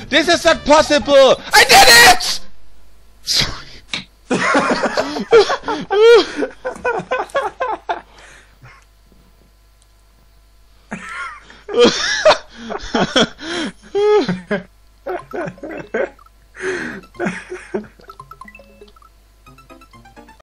This is not possible! I did it! Sorry.